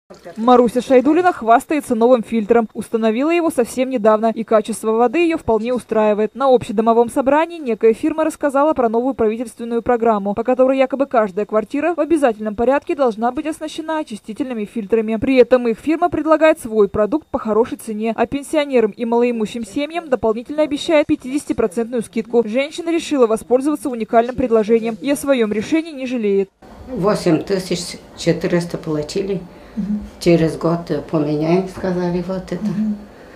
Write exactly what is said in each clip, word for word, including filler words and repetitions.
Маруся Шайдулина хвастается новым фильтром. Установила его совсем недавно, и качество воды ее вполне устраивает. На общедомовом собрании некая фирма рассказала про новую правительственную программу, по которой якобы каждая квартира в обязательном порядке должна быть оснащена очистительными фильтрами. При этом их фирма предлагает свой продукт по хорошей цене, а пенсионерам и малоимущим семьям дополнительно обещает пятидесятипроцентную скидку. Женщина решила воспользоваться уникальным предложением и о своем решении не жалеет. восемь тысяч четыреста платили. Угу. Через год поменяем, сказали, вот это. Угу.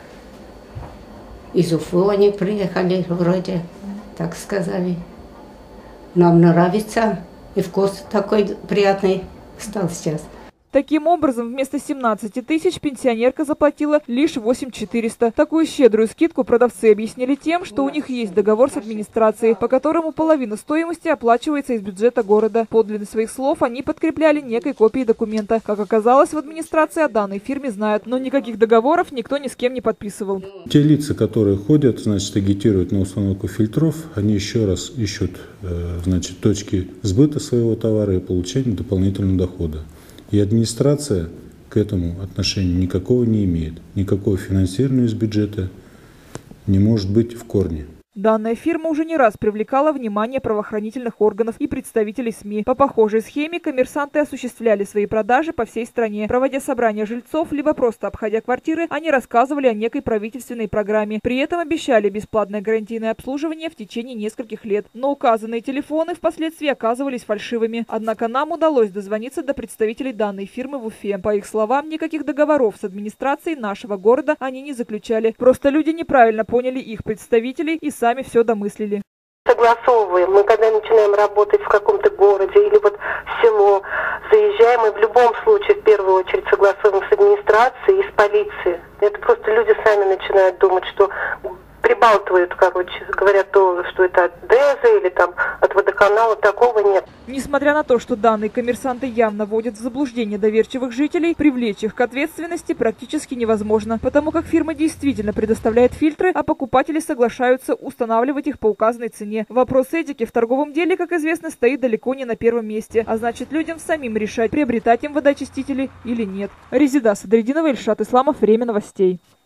Из Уфы они приехали, вроде, так сказали. Нам нравится, и вкус такой приятный стал сейчас. Таким образом, вместо семнадцати тысяч пенсионерка заплатила лишь восемь тысяч четыреста. Такую щедрую скидку продавцы объяснили тем, что у них есть договор с администрацией, по которому половина стоимости оплачивается из бюджета города. Подлинность своих слов они подкрепляли некой копией документа. Как оказалось, в администрации о данной фирме знают, но никаких договоров никто ни с кем не подписывал. Те лица, которые ходят, значит, агитируют на установку фильтров, они еще раз ищут, значит, точки сбыта своего товара и получения дополнительного дохода. И администрация к этому отношения никакого не имеет. Никакого финансирования из бюджета не может быть в корне. Данная фирма уже не раз привлекала внимание правоохранительных органов и представителей СМИ. По похожей схеме коммерсанты осуществляли свои продажи по всей стране. Проводя собрания жильцов, либо просто обходя квартиры, они рассказывали о некой правительственной программе. При этом обещали бесплатное гарантийное обслуживание в течение нескольких лет. Но указанные телефоны впоследствии оказывались фальшивыми. Однако нам удалось дозвониться до представителей данной фирмы в Уфе. По их словам, никаких договоров с администрацией нашего города они не заключали. Просто люди неправильно поняли их представителей и сами все домыслили. Согласовываем. Мы когда начинаем работать в каком-то городе или вот в село, заезжаем, мы в любом случае в первую очередь согласовываем с администрацией и с полицией. Это просто люди сами начинают думать, что прибалтывают, короче, говорят, то, что это от ДЭЗа или там от водоканала, такого нет. Несмотря на то, что данные коммерсанты явно вводят в заблуждение доверчивых жителей, привлечь их к ответственности практически невозможно, потому как фирма действительно предоставляет фильтры, а покупатели соглашаются устанавливать их по указанной цене. Вопрос этики в торговом деле, как известно, стоит далеко не на первом месте, а значит людям самим решать, приобретать им водоочистители или нет. Резида Садридинова, Ильшат Исламов, Время новостей.